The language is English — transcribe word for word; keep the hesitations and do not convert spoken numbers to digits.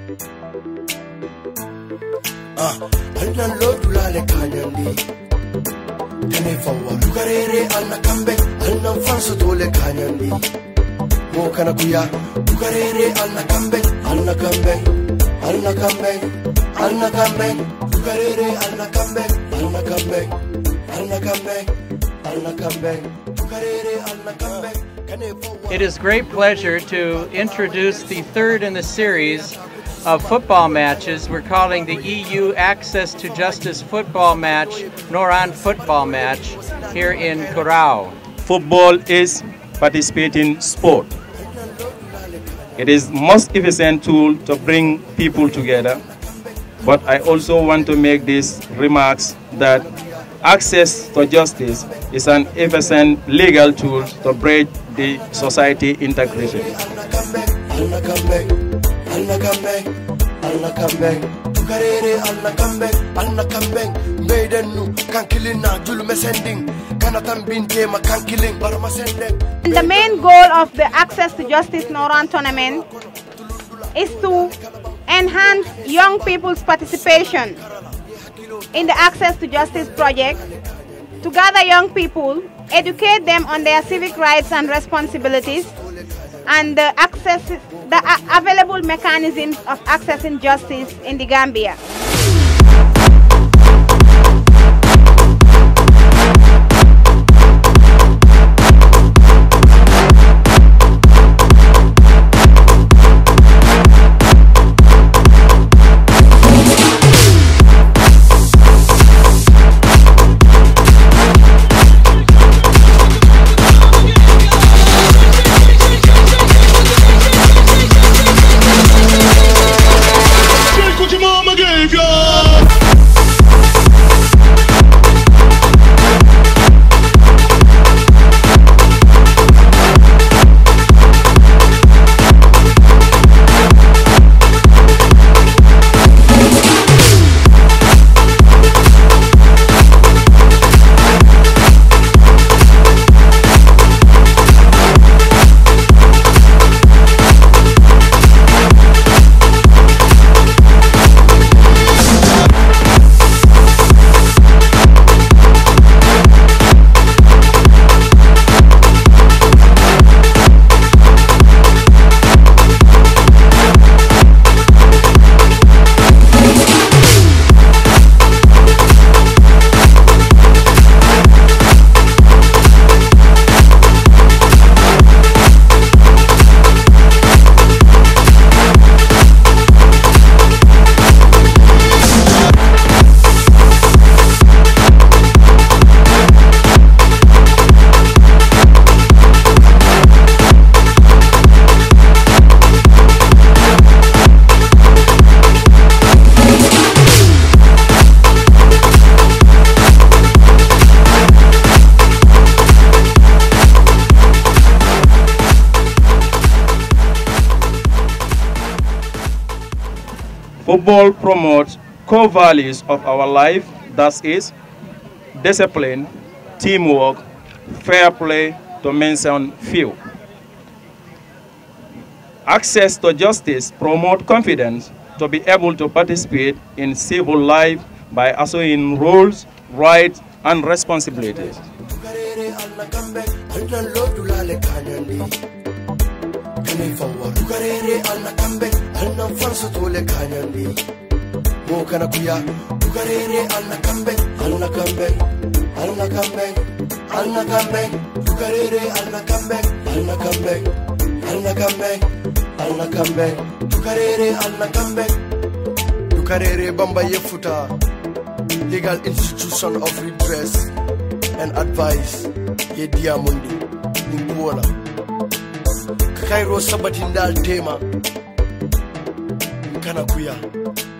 Ah, alnan lodula le kanyandi. Kane fawa dukarere alna kambe, alnan fanso tole kanyandi. Mo kana kuya dukarere alna kambe, alna kambe, alna kambe, alna kambe, dukarere alna kambe, alna kambe, alna kambe, alna kambe, dukarere alna kambe. It is great pleasure to introduce the third in the series of football matches we're calling the E U Access to Justice football match, Noran football match, here in Curaçao. Football is participating sport. It is most efficient tool to bring people together, but I also want to make these remarks that access to justice is an efficient legal tool to bridge the society integration. The main goal of the Access to Justice Noran tournament is to enhance young people's participation in the Access to Justice project, to gather young people, educate them on their civic rights and responsibilities, and the, access, the available mechanisms of accessing justice in the Gambia. Football promotes core values of our life, that is, discipline, teamwork, fair play, to mention few. Access to justice promotes confidence to be able to participate in civil life by assuming roles, rights, and responsibilities. Legal institution of redress and advice. Ye Diamundi, Nimbola. Kairo Sabatindal Tema. Kanakuya.